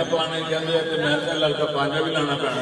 पाने कहते तो मैं लगता पांजा भी लाना पैना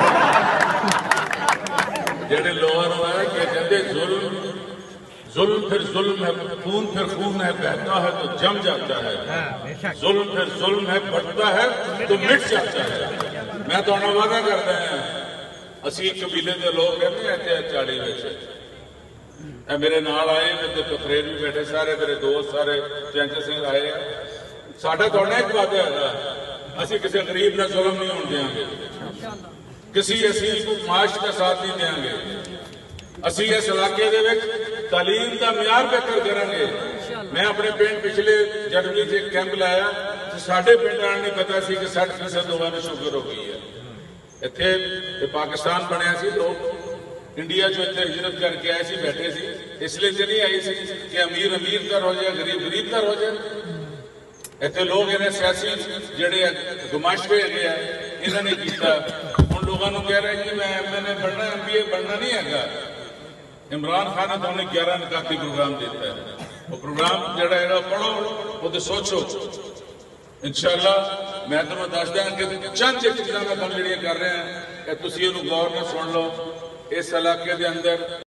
जेडे लोअर है कि कहते जुल्म फिर जुल्म है, खून फिर खून है, बहता है तो जम जाता है, जुल्म फिर जुल्म है, बढ़ता है तो मिट जाता है। मैं तो वादा करता है असी कबीले के लोग कहते हैं चाड़ी मेरे नाल आए तकरीर भी बैठे सारे मेरे दोस्त सारे चैंच सिंह आए साडा थोड़ा एक वादा है असी किसी गरीब का जुल्म नहीं होने देंगे, किसी असी माश का साथ नहीं देंगे, असी इस इलाके तालीम का म्यार बेहतर करेंगे। मैं अपने पिंड पिछले जनवरी से एक कैंप लाया तो साढ़े पिंड आने नहीं पता सी कि 60% लोगों ने शुगर हो गई है। इत्थे पाकिस्तान बनया सी लोग इंडिया जो इतने हिजरत करके आए सी बैठे सी इसलिए तो नहीं आई सी कि अमीर अमीर का हो जाए गरीब गरीब का हो जाए। इतने लोग इन्हें सियासी जेडे गुमाशे है इन्होंने किया हम लोगों को कह रहे कि मैं MNA बनना MBA बनना नहीं है। इमरान खान ने तो उन्हें 11 निकाती प्रोग्राम देता है वो प्रोग्राम जड़ा है पढ़ो वो तो सोचो इंशाअल्लाह मैं तुम्हें दस दें कि चंद एक चीज़ा मैं तुम जड़ियां कर रहे हैं तुम गौर में सुन लो इस इलाके के अंदर